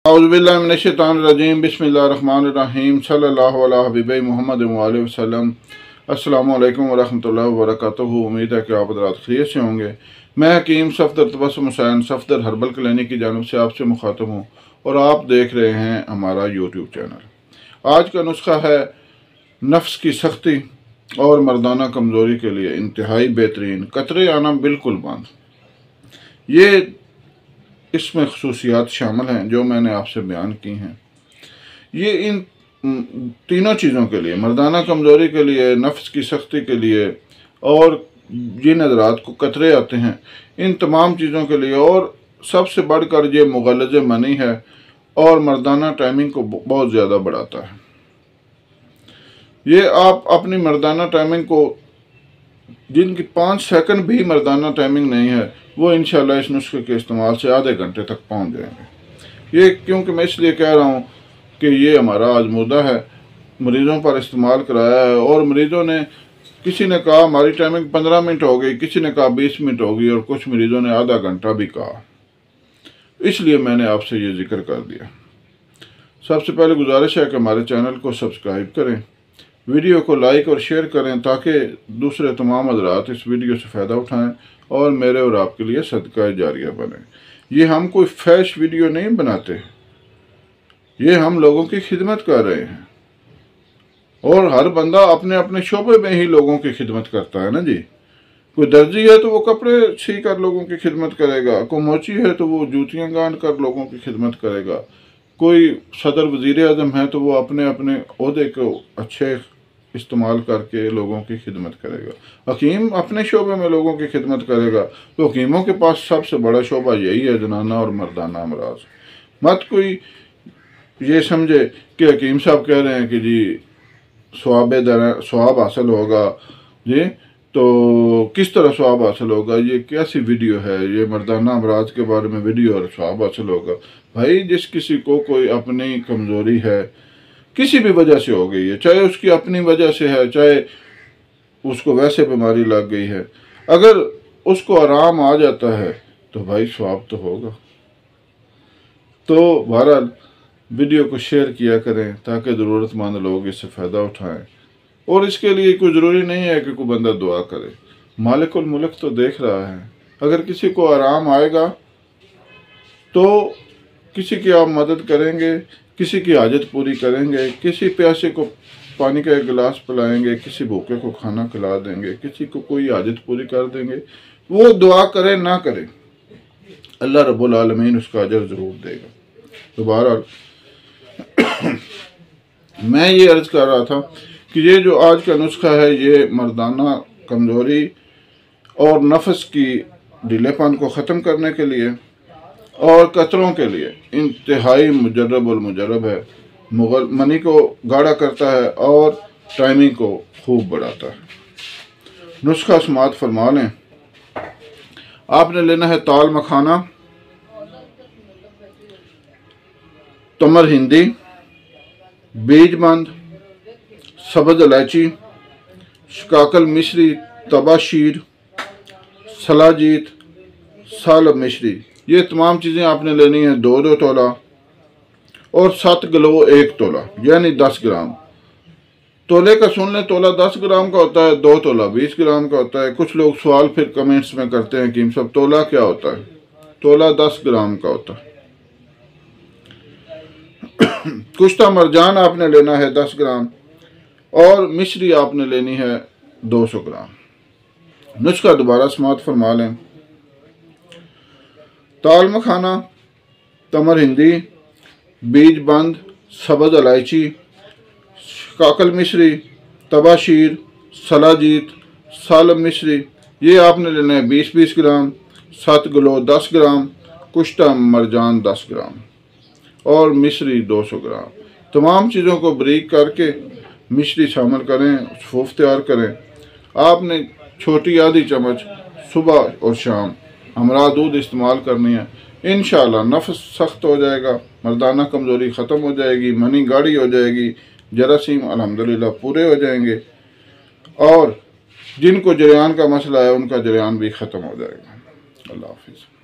औज़ुबिल्लाहि मिनश्शैतानिर्रजीम बिस्मिल्लाहिर्रहमानिर्रहीम सल्लल्लाहु अला हबीबी मुहम्मद व आलिहि वसल्लम। अस्सलामु अलैकुम वरहमतुल्लाहि वबरकातुहू। उम्मीद है कि आप हज़रात खैरियत से होंगे। मैं हकीम सफदर तबस्सुम हुसैन सफदर हर्बल क्लिनिक की जानिब से आपसे मुखातब हूँ और आप देख रहे हैं हमारा यूट्यूब चैनल। आज का नुस्खा है नफ्स की सख्ती और मर्दाना कमज़ोरी के लिए इंतहाई बेहतरीन कतरे आना बिल्कुल बंद। ये इसमें खसूसियात शामिल हैं जो मैंने आपसे बयान की हैं। ये इन तीनों चीज़ों के लिए, मर्दाना कमज़ोरी के लिए, नफ्स की सख्ती के लिए और जिन हज़रात को कतरे आते हैं, इन तमाम चीज़ों के लिए, और सबसे बढ़कर ये मुग़ल्लिज़ मनी है और मर्दाना टाइमिंग को बहुत ज़्यादा बढ़ाता है। ये आप अपनी मर्दाना टाइमिंग को, जिनकी 5 सेकंड भी मर्दाना टाइमिंग नहीं है, वो इंशाल्लाह इस नुस्खे के इस्तेमाल से आधे घंटे तक पहुंच जाएंगे। ये क्योंकि मैं इसलिए कह रहा हूँ कि ये हमारा आजमूदा है, मरीज़ों पर इस्तेमाल कराया है, और मरीज़ों ने, किसी ने कहा हमारी टाइमिंग 15 मिनट हो गई, किसी ने कहा 20 मिनट हो गई, और कुछ मरीज़ों ने आधा घंटा भी कहा। इसलिए मैंने आपसे ये जिक्र कर दिया। सबसे पहले गुजारिश है कि हमारे चैनल को सब्सक्राइब करें, वीडियो को लाइक और शेयर करें ताकि दूसरे तमाम हज़रात इस वीडियो से फ़ायदा उठाएं और मेरे और आपके लिए सदका जारिया बने। ये हम कोई फैश वीडियो नहीं बनाते, ये हम लोगों की खिदमत कर रहे हैं, और हर बंदा अपने अपने शोबे में ही लोगों की खिदमत करता है ना जी। कोई दर्जी है तो वो कपड़े सी कर लोगों की खिदमत करेगा, कोई मोची है तो वो जूतियाँ गान कर लोगों की खिदमत करेगा, कोई सदर वज़ीर आज़म है तो वो अपने अपने ओहदे को अच्छे इस्तेमाल करके लोगों की खिदमत करेगा। हकीम अपने शोबे में लोगों की खिदमत करेगा, तो हकीमों के पास सबसे बड़ा शोबा यही है, जनाना और मर्दाना अमराज। मत कोई ये समझे कि हकीम साहब कह रहे हैं कि जी सवाब हासिल होगा जी, तो किस तरह सवाब हासिल होगा, ये कैसी वीडियो है, ये मर्दाना अमराज के बारे में वीडियो और सवाब हासिल होगा। भाई, जिस किसी को कोई अपनी कमज़ोरी है, किसी भी वजह से हो गई है, चाहे उसकी अपनी वजह से है, चाहे उसको वैसे बीमारी लग गई है, अगर उसको आराम आ जाता है तो भाई सवाब तो होगा। तो बहरहाल वीडियो को शेयर किया करें ताकि ज़रूरतमंद लोग इससे फ़ायदा उठाएं। और इसके लिए कोई ज़रूरी नहीं है कि कोई बंदा दुआ करे, मालिकुल मुल्क तो देख रहा है। अगर किसी को आराम आएगा तो किसी की आप मदद करेंगे, किसी की हाजत पूरी करेंगे, किसी प्यासे को पानी का एक गिलास पिलाएंगे, किसी भूखे को खाना खिला देंगे, किसी को कोई हाजत पूरी कर देंगे। वो दुआ करे ना करे, अल्लाह रब्बुल आलमीन उसका अजर ज़रूर देगा। तो बहरहाल मैं ये अर्ज़ कर रहा था कि ये जो आज का नुस्खा है, ये मर्दाना कमज़ोरी और नफ्स की ढीलेपन को ख़त्म करने के लिए और कतरों के लिए इंतहाई मुजर्रब है। मनी को गाढ़ा करता है और टाइमिंग को खूब बढ़ाता है। नुस्खा समात फरमा लें। आपने लेना है ताल मखाना, तमर हिंदी, बीजबंद, सब्ज़ इलायची, शिकाकल मिश्री, तबाशीर, सलाजीत, सालब मिश्री। ये तमाम चीज़ें आपने लेनी है 2-2 तोला और 7 किलो 1 तोला, यानी 10 ग्राम। तोले का सुन लें, तोला 10 ग्राम का होता है, 2 तोला 20 ग्राम का होता है। कुछ लोग सवाल फिर कमेंट्स में करते हैं कि सब तोला क्या होता है। तोला 10 ग्राम का होता है। कुश्ता मरजान आपने लेना है 10 ग्राम और मिश्री आपने लेनी है 200 ग्राम। नुस्खा दोबारा समात फरमा लें। ताल मखाना, तमर हिंदी, बीज बंद, सब्ज़ इलायची, शिकाकल मिश्री, तबाशीर, सलाजीत, सालब मिश्री, ये आपने लेना है 20-20 ग्राम। 7 किलो 10 ग्राम, कुश्ता मरजान 10 ग्राम और मिश्री 200 ग्राम। तमाम चीज़ों को बारीक करके मिश्री शामिल करें, सूफ तैयार करें। आपने छोटी आधी चम्मच सुबह और शाम हमरा दूध इस्तेमाल करनी है। इंशाअल्लाह नफ्स सख्त हो जाएगा, मर्दाना कमज़ोरी ख़त्म हो जाएगी, मनी गाढ़ी हो जाएगी, जरासीम अल्हम्दुलिल्लाह पूरे हो जाएंगे, और जिनको जरियान का मसला है उनका जरियान भी ख़त्म हो जाएगा। अल्लाह हाफ़िज़।